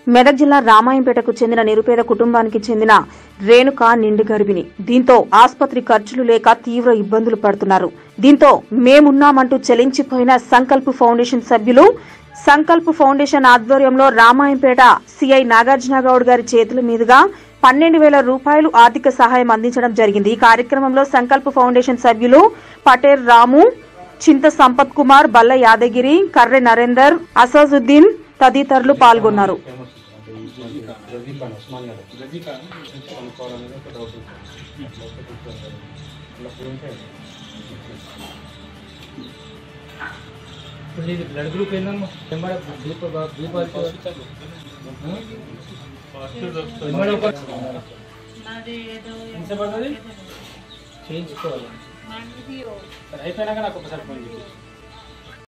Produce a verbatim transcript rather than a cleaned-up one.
మెదక్ జిల్లా రామాయంపేటకు చెందిన నిరుపేద కుటుంబానికి చెందిన రేణుక నిండు గర్భిణి. దీంతో ఆసుపత్రి ఖర్చులు లేక తీవ్ర ఇబ్బందులు పడుతున్నారు. దీంతో మేమున్నామంటూ చెలించిపోయిన సంకల్ప్ ఫౌండేషన్ సభ్యులు సంకల్ప్ ఫౌండేషన్ ఆధ్వర్యంలో రామాయంపేట సిఐ నాగార్జునగౌడ్ గారి చేతుల మీదుగా పన్నెండు వేల రూపాయలు ఆర్థిక సహాయం అందించడం జరిగింది. ఈ కార్యక్రమంలో సంకల్ప్ ఫౌండేషన్ సభ్యులు పటేల్ రాము, చింత సంపత్ కుమార్, బల్ల యాదగిరి, కర్రె నరేందర్, అసదుద్దీన్ తదితరులు పాల్గొన్నారు. బ్లడ్ గ్రూప్ ఏందమ్మా? చేయించుకోవాలి. అయిపోయినాక నాకు ఒకసారి ఫోన్ చేయండి.